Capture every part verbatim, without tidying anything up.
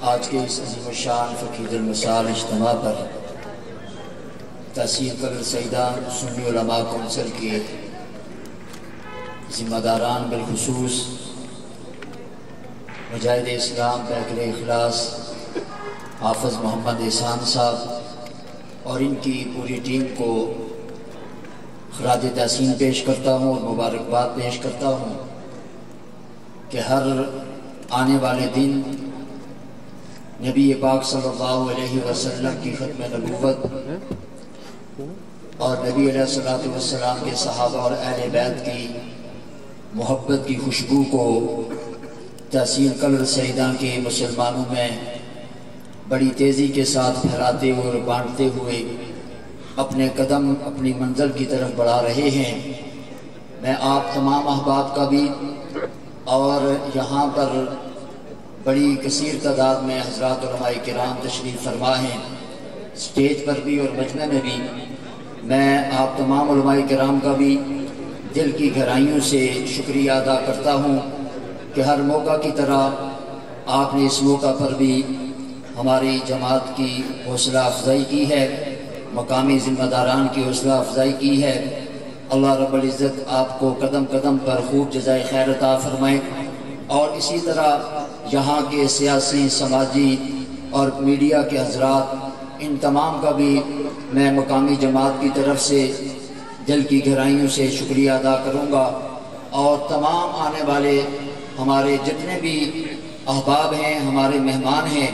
آج کے اس عظیم الشان فقید المثال اجتماع پر تحصیل قلعہ سیدان سنی علماء کونسل کے ذمہ داران بالخصوص مجاہد اسلام پیکر اخلاص حافظ محمد احسان صاحب اور ان کی پوری ٹیم کو خراج تحسین پیش کرتا ہوں اور مبارکباد پیش کرتا ہوں کہ ہر آنے والے دن نبی پاک صلی اللہ علیہ وسلم کی ختم نبوت اور نبی علیہ الصلوۃ والسلام کے صحابہ اور اہل بیت کی محبت کی خوشبو کو تحصیل قلعہ سیدان کے مسلمانوں میں بڑی تیزی کے ساتھ پھیلاتے ہوئے اور بانٹتے ہوئے اپنے قدم اپنی منزل کی طرف بڑھا رہے ہیں۔ میں آپ تمام احباب کا بھی اور یہاں پر بڑی کثیر تعداد میں حضرات علماء کرام تشریف فرما ہیں، اسٹیج پر بھی اور مجمع میں بھی، میں آپ تمام علماء کرام کا بھی دل کی گہرائیوں سے شکریہ ادا کرتا ہوں کہ ہر موقع کی طرح آپ نے اس موقع پر بھی ہماری جماعت کی حوصلہ افزائی کی ہے، مقامی ذمہ داران کی حوصلہ افزائی کی ہے۔ اللہ رب العزت آپ کو قدم قدم پر خوب جزائے خیر عطا فرمائے، اور اسی طرح یہاں کے سیاسی، سماجی اور میڈیا کے حضرات، ان تمام کا بھی میں مقامی جماعت کی طرف سے دل کی گہرائیوں سے شکریہ ادا کروں گا، اور تمام آنے والے ہمارے جتنے بھی احباب ہیں، ہمارے مہمان ہیں،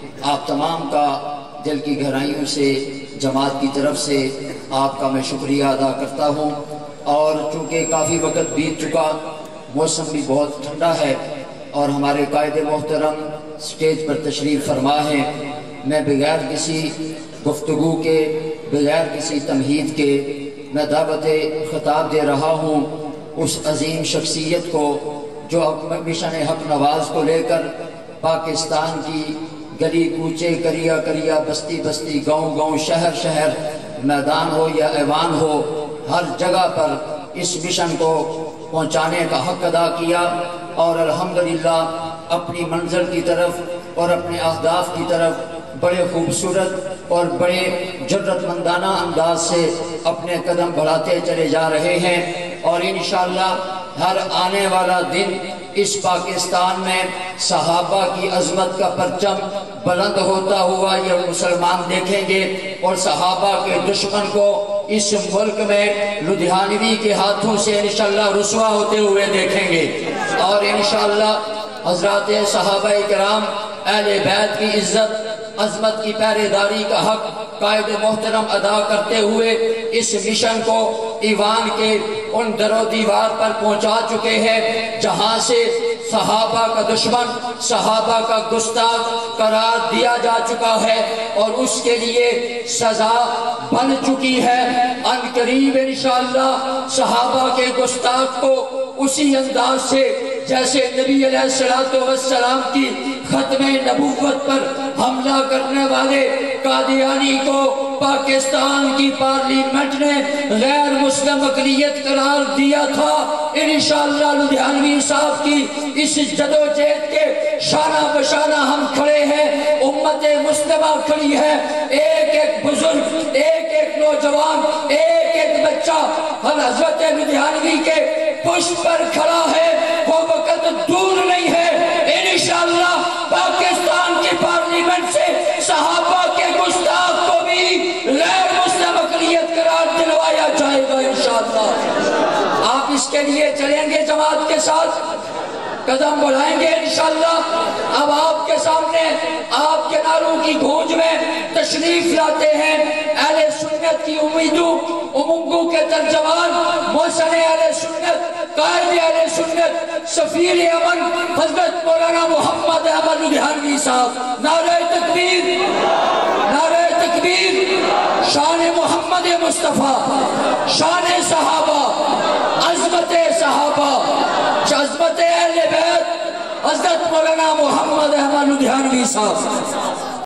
آپ تمام کا دل کی گہرائیوں سے جماعت کی طرف سے آپ کا میں شکریہ ادا کرتا ہوں۔ اور چونکہ کافی وقت بیت چکا، موسم بھی بہت ٹھنڈا ہے اور ہمارے قائد محترم سٹیج پر تشریف فرما ہے، میں بغیر کسی گفتگو کے، بغیر کسی تمہید کے میں دعوت خطاب دے رہا ہوں اس عظیم شخصیت کو جو مشن حق نواز کو لے کر پاکستان کی گلی کوچے، کریا کریا، بستی بستی، گاؤں گاؤں، شہر شہر، میدان ہو یا ایوان ہو، ہر جگہ پر اس مشن کو پہنچانے کا حق ادا کیا، اور الحمدللہ اپنی منزل کی طرف اور اپنے اہداف کی طرف بڑے خوبصورت اور بڑے جرأت مندانہ انداز سے اپنے قدم بڑھاتے چلے جا رہے ہیں، اور انشاءاللہ ہر آنے والا دن اس پاکستان میں صحابہ کی عظمت کا پرچم بلند ہوتا ہوا یہ مسلمان دیکھیں گے، اور صحابہ کے دشمن کو اس ملک میں لدھیانوی کے ہاتھوں سے انشاءاللہ رسوا ہوتے ہوئے دیکھیں گے، اور انشاءاللہ حضرات صحابہ کرام اہل بیت کی عزت عظمت کی پہرے داری کا حق قائد محترم ادا کرتے ہوئے اس مشن کو ایوان کے ان در و دیوار پر پہنچا چکے ہیں جہاں سے صحابہ کا دشمن، صحابہ کا گستاخ قرار دیا جا چکا ہے، اور اس کے لیے سزا بن چکی ہے۔ ان قریب انشاءاللہ صحابہ کے گستاخ کو اسی انداز سے جیسے نبی علیہ السلام کی ختم نبوت پر حملہ کرنے والے قادیانی کو پاکستان کی پارلیمنٹ نے غیر مسلم اقلیت قرار دیا تھا، انشاءاللہ لدھیانوی صاحب کی اس جدوجہد کے شانہ بشانہ ہم کھڑے ہیں، امت مسلمہ کھڑی ہے، ایک ایک بزرگ، ایک ایک نوجوان، ایک ایک بچہ ہر حضرت لدھیانوی کے پشت پر کھڑا ہے، وہ وقت دور نہیں ہے، انشاءاللہ پاکستان کی پارلیمنٹ سے صحابہ کے گستاخ کو بھی غیر مسلم اقلیت قرار دلوایا جائے گا انشاءاللہ۔ آپ اس کے لیے چلیں گے جماعت کے ساتھ، قدم بڑھائیں گے انشاءاللہ۔ اب آپ کے سامنے آپ کے نعروں کی گونج میں تشریف لاتے ہیں اہل سنت کی امیدوں امنگوں کے ترجمان، محسن اہل سنت، قائد اہل سنت، سفیر امن حضرت مولانا محمد احمد لدھیانوی صاحب۔ نعرہ تکبیر، نعرہ تکبیر، شان محمد مصطفیٰ، شان صحابہ، عظمت صحابہ، عظمت اہل بیت، حضرت مولانا محمد احمد لدھیانوی صاحب۔